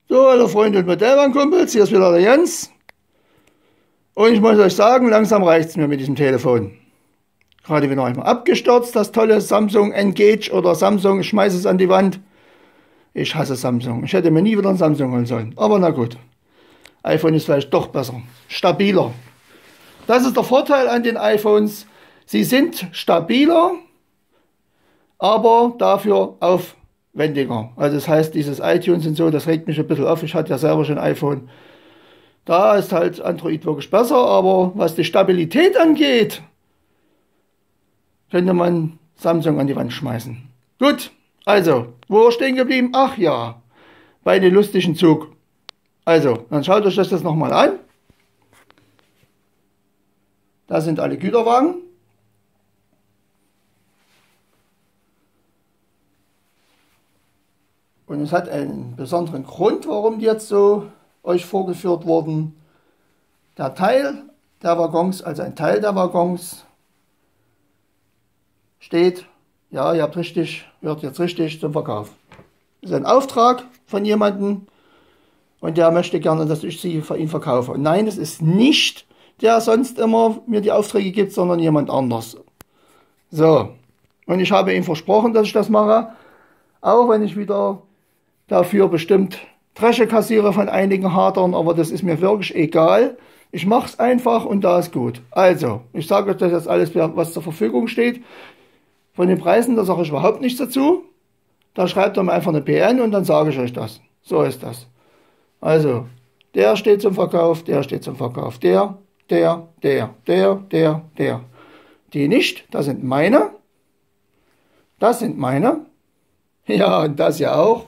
So, hallo Freunde und Modellbahnkumpels, hier ist wieder der Jens. Und ich muss euch sagen, langsam reicht es mir mit diesem Telefon. Gerade wieder einmal abgestürzt, das tolle Samsung Engage oder Samsung, ich schmeiße es an die Wand. Ich hasse Samsung. Ich hätte mir nie wieder ein Samsung holen sollen. Aber na gut. iPhone ist vielleicht doch besser. Stabiler. Das ist der Vorteil an den iPhones. Sie sind stabiler, aber dafür aufwendiger. Also das heißt, dieses iTunes und so, das regt mich ein bisschen auf. Ich hatte ja selber schon ein iPhone. Da ist halt Android wirklich besser, aber was die Stabilität angeht, könnte man Samsung an die Wand schmeißen. Gut, also, wo stehen geblieben? Ach ja, bei dem lustigen Zug. Also, dann schaut euch das nochmal an. Da sind alle Güterwagen. Und es hat einen besonderen Grund, warum die jetzt so euch vorgeführt wurden. Der Teil der Waggons, also ein Teil der Waggons, steht, ja, ihr habt richtig, hört jetzt richtig, zum Verkauf. Das ist ein Auftrag von jemandem und der möchte gerne, dass ich sie für ihn verkaufe. Und nein, es ist nicht der sonst immer mir die Aufträge gibt, sondern jemand anders. So, und ich habe ihm versprochen, dass ich das mache, auch wenn ich wieder dafür bestimmt Dresche kassiere von einigen Hadern, aber das ist mir wirklich egal. Ich mache es einfach und da ist gut. Also, ich sage euch das jetzt alles, was zur Verfügung steht. Von den Preisen, da sage ich überhaupt nichts dazu. Da schreibt ihr mir einfach eine PN und dann sage ich euch das. So ist das. Also, der steht zum Verkauf, der steht zum Verkauf, der. Die nicht, das sind meine. Das sind meine. Ja, und das ja auch.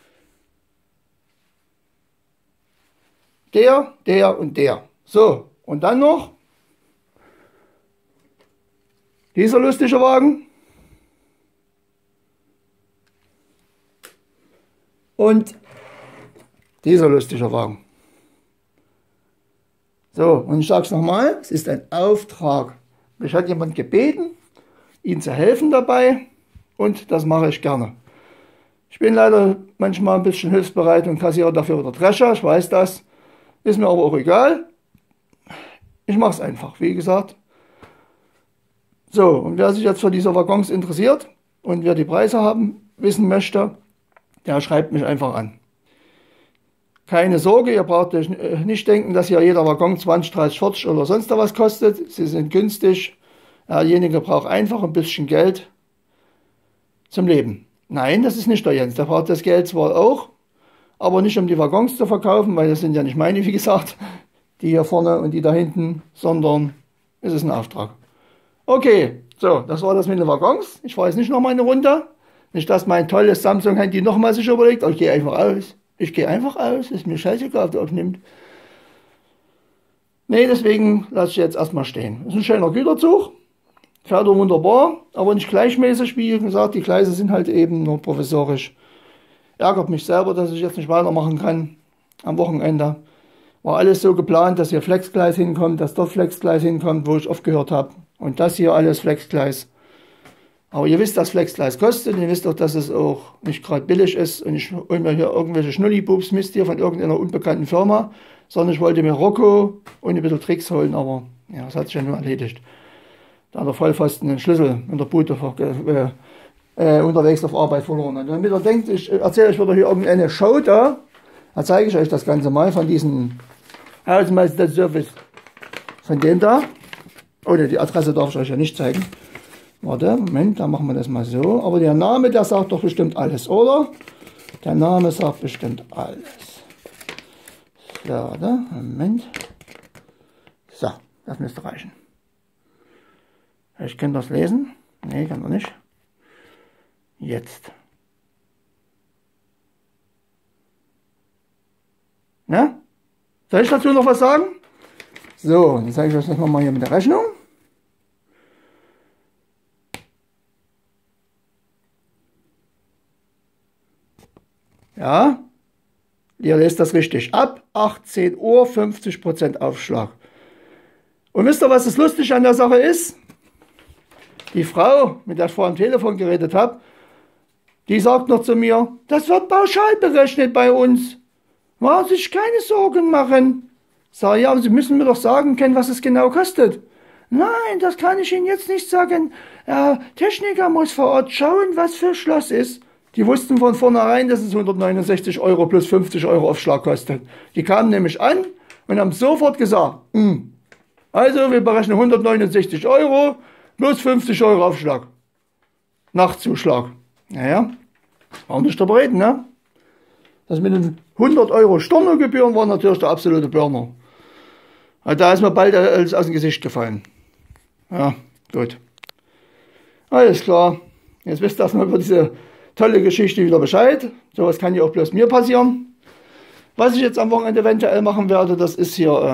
Der und der. So, und dann noch dieser lustige Wagen. Und dieser lustige Wagen. So, und ich sage es nochmal, es ist ein Auftrag. Mich hat jemand gebeten, ihm zu helfen dabei und das mache ich gerne. Ich bin leider manchmal ein bisschen hilfsbereit und kassiere dafür wieder Drescher, ich weiß das. Ist mir aber auch egal. Ich mache es einfach, wie gesagt. So, und wer sich jetzt für diese Waggons interessiert und wer die Preise haben, wissen möchte, der schreibt mich einfach an. Keine Sorge, ihr braucht euch nicht denken, dass hier jeder Waggon 20, 30, 40 oder sonst was kostet. Sie sind günstig. Derjenige braucht einfach ein bisschen Geld zum Leben. Nein, das ist nicht der Jens. Der braucht das Geld zwar auch, aber nicht um die Waggons zu verkaufen, weil das sind ja nicht meine, wie gesagt, die hier vorne und die da hinten, sondern es ist ein Auftrag. Okay, so, das war das mit den Waggons. Ich fahre jetzt nicht nochmal eine Runde. Nicht, dass mein tolles Samsung-Handy nochmal sich überlegt, ich gehe einfach aus. Ich gehe einfach aus, ist mir scheißegal, ob der aufnimmt. Nee, deswegen lasse ich jetzt erstmal stehen. Das ist ein schöner Güterzug, fährt wunderbar, aber nicht gleichmäßig, wie gesagt, die Gleise sind halt eben nur provisorisch. Ärgert mich selber, dass ich jetzt nicht weitermachen kann am Wochenende. War alles so geplant, dass hier Flexgleis hinkommt, dass dort Flexgleis hinkommt, wo ich aufgehört habe. Und das hier alles Flexgleis. Aber ihr wisst, dass Flexgleis kostet und ihr wisst auch, dass es auch nicht gerade billig ist. Und ich hole mir hier irgendwelche Schnullibubs Mist hier von irgendeiner unbekannten Firma, sondern ich wollte mir Rocco und ein bisschen Tricks holen, aber ja, das hat sich ja nur erledigt. Da hat der Vollpfosten den Schlüssel in der Bude unterwegs auf Arbeit verloren. Und damit ihr denkt, ich erzähle euch wieder hier irgendeine Show da, dann zeige ich euch das Ganze mal von diesem Hausmeister Service. Von dem da. Ohne die Adresse darf ich euch ja nicht zeigen. Warte, Moment, dann machen wir das mal so. Aber der Name, der sagt doch bestimmt alles, oder? Der Name sagt bestimmt alles. So, warte, Moment. So, das müsste reichen. Ich kann das lesen. Nee, kann er nicht. Jetzt. Na? Soll ich dazu noch was sagen? So, dann zeige ich euch das nochmal hier mit der Rechnung. Ja, ihr lest das richtig. Ab 18 Uhr 50% Aufschlag. Und wisst ihr, was das Lustige an der Sache ist? Die Frau, mit der ich vorher am Telefon geredet habe, die sagt noch zu mir, das wird pauschal berechnet bei uns. War sich keine Sorgen machen. Sag, ja, aber Sie müssen mir doch sagen können, was es genau kostet. Nein, das kann ich Ihnen jetzt nicht sagen. Der Techniker muss vor Ort schauen, was für Schloss ist. Die wussten von vornherein, dass es 169 Euro plus 50 Euro Aufschlag kostet. Die kamen nämlich an und haben sofort gesagt, also wir berechnen 169 Euro plus 50 Euro Aufschlag. Nachtzuschlag. Naja, war nicht der Reden, ne? Das mit den 100 Euro Stornogebühren war natürlich der absolute Burner. Da ist mir bald alles aus dem Gesicht gefallen. Ja, gut. Alles klar. Jetzt wisst ihr erstmal über diese tolle Geschichte wieder Bescheid. Sowas kann ja auch bloß mir passieren. Was ich jetzt am Wochenende eventuell machen werde, das ist hier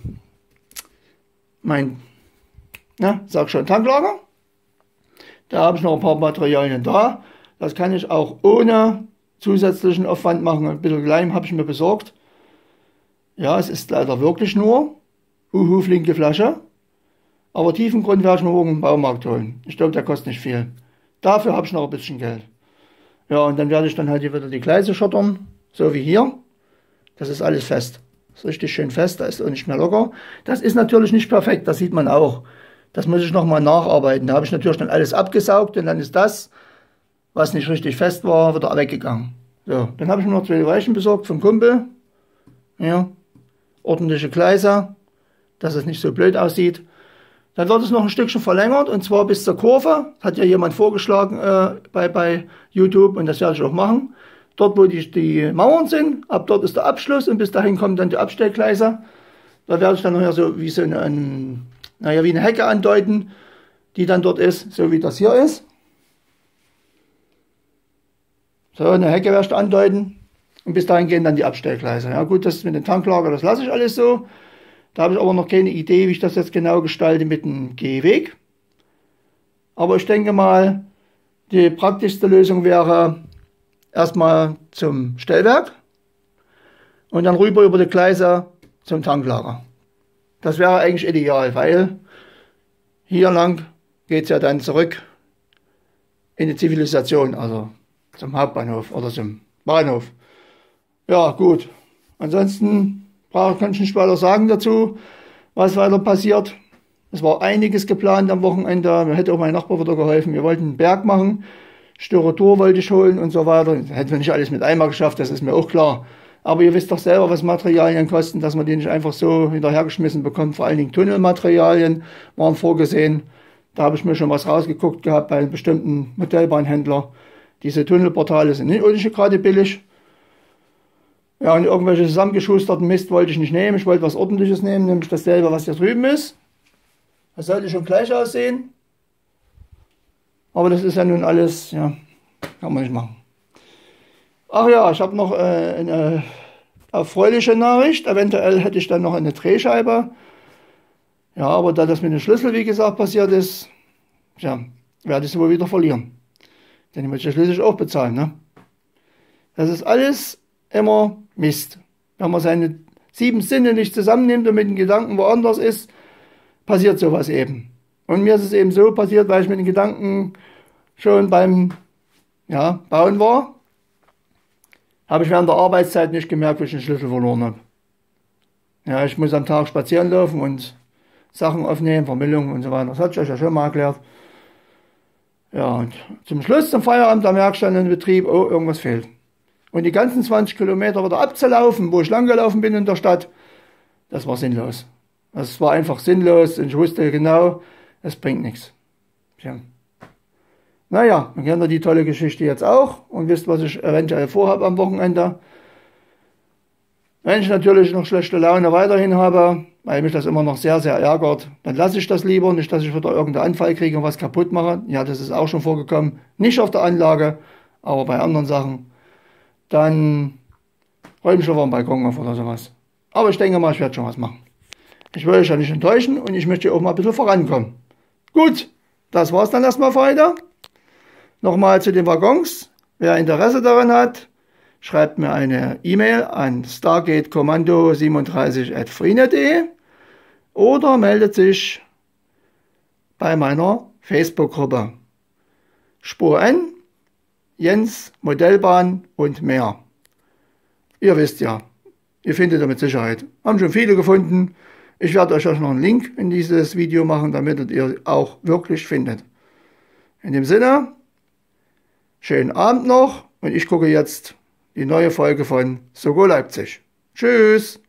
mein, sag schon, Tanklager. Da habe ich noch ein paar Materialien da. Das kann ich auch ohne zusätzlichen Aufwand machen. Ein bisschen Leim habe ich mir besorgt. Ja, es ist leider wirklich nur flinke Flasche. Aber Tiefengrund werde ich mir morgen im Baumarkt holen. Ich glaube, der kostet nicht viel. Dafür habe ich noch ein bisschen Geld. Ja, und dann werde ich dann halt hier wieder die Gleise schottern. So wie hier. Das ist alles fest. Das ist richtig schön fest. Da ist auch nicht mehr locker. Das ist natürlich nicht perfekt. Das sieht man auch. Das muss ich nochmal nacharbeiten. Da habe ich natürlich dann alles abgesaugt. Und dann ist das, was nicht richtig fest war, wieder weggegangen. So, dann habe ich mir noch 2 Weichen besorgt vom Kumpel. Ja, ordentliche Gleise, dass es nicht so blöd aussieht. Dann wird es noch ein Stückchen verlängert, und zwar bis zur Kurve. Hat ja jemand vorgeschlagen bei YouTube, und das werde ich auch machen. Dort, wo die Mauern sind, ab dort ist der Abschluss, und bis dahin kommen dann die Abstellgleise. Da werde ich dann nachher so wie so wie eine Hecke andeuten, die dann dort ist, so wie das hier ist. So, eine Hecke werde ich andeuten, und bis dahin gehen dann die Abstellgleise. Ja gut, das mit dem Tanklager, das lasse ich alles so. Da habe ich aber noch keine Idee, wie ich das jetzt genau gestalte mit dem Gehweg. Aber ich denke mal, die praktischste Lösung wäre erstmal zum Stellwerk und dann rüber über die Gleise zum Tanklager. Das wäre eigentlich ideal, weil hier lang geht es ja dann zurück in die Zivilisation, also zum Hauptbahnhof oder zum Bahnhof. Ja, gut. Ansonsten kann ich nicht weiter sagen dazu, was weiter passiert. Es war einiges geplant am Wochenende. Mir hätte auch mein Nachbar wieder geholfen. Wir wollten einen Berg machen. Styrotor wollte ich holen und so weiter. Das hätten wir nicht alles mit einmal geschafft, das ist mir auch klar. Aber ihr wisst doch selber, was Materialien kosten, dass man die nicht einfach so hinterhergeschmissen bekommt. Vor allen Dingen Tunnelmaterialien waren vorgesehen. Da habe ich mir schon was rausgeguckt gehabt bei einem bestimmten Modellbahnhändler. Diese Tunnelportale sind nicht gerade billig. Ja, und irgendwelche zusammengeschusterten Mist wollte ich nicht nehmen. Ich wollte was Ordentliches nehmen, nämlich dasselbe, was hier drüben ist. Das sollte schon gleich aussehen. Aber das ist ja nun alles, ja, kann man nicht machen. Ach ja, ich habe noch eine erfreuliche Nachricht. Eventuell hätte ich dann noch eine Drehscheibe. Ja, aber da das mit dem Schlüssel, wie gesagt, passiert ist, ja, werde ich sie wohl wieder verlieren. Denn ich muss ja schließlich auch bezahlen, ne? Das ist alles immer Mist. Wenn man seine 7 Sinne nicht zusammennimmt und mit den Gedanken woanders ist, passiert sowas eben. Und mir ist es eben so passiert, weil ich mit den Gedanken schon beim Bauen war, habe ich während der Arbeitszeit nicht gemerkt, wie ich den Schlüssel verloren habe. Ja, ich muss am Tag spazieren laufen und Sachen aufnehmen, Vermüllung und so weiter. Das hatte ich euch ja schon mal erklärt. Ja, und zum Schluss, zum Feierabend, da merkst du dann im Betrieb, oh, irgendwas fehlt. Und die ganzen 20 Kilometer wieder abzulaufen, wo ich lang gelaufen bin in der Stadt, das war sinnlos. Das war einfach sinnlos und ich wusste genau, es bringt nichts. Tja. Naja, dann kennt ihr die tolle Geschichte jetzt auch und wisst, was ich eventuell vorhabe am Wochenende. Wenn ich natürlich noch schlechte Laune weiterhin habe, weil mich das immer noch sehr, sehr ärgert, dann lasse ich das lieber, nicht, dass ich wieder irgendeinen Anfall kriege und was kaputt mache. Ja, das ist auch schon vorgekommen. Nicht auf der Anlage, aber bei anderen Sachen. Dann räume ich auf den Balkon auf oder sowas. Aber ich denke mal, ich werde schon was machen. Ich will euch ja nicht enttäuschen und ich möchte auch mal ein bisschen vorankommen. Gut, das war's dann erstmal für heute. Nochmal zu den Waggons. Wer Interesse daran hat, schreibt mir eine E-Mail an stargatekommando37@freenet.de oder meldet sich bei meiner Facebook-Gruppe. Spur N, Jens, Modellbahn und mehr. Ihr wisst ja, Ihr findet ihr mit Sicherheit. Haben schon viele gefunden. Ich werde euch auch noch einen Link in dieses Video machen, damit ihr auch wirklich findet. In dem Sinne, schönen Abend noch und ich gucke jetzt die neue Folge von Sogo Leipzig. Tschüss!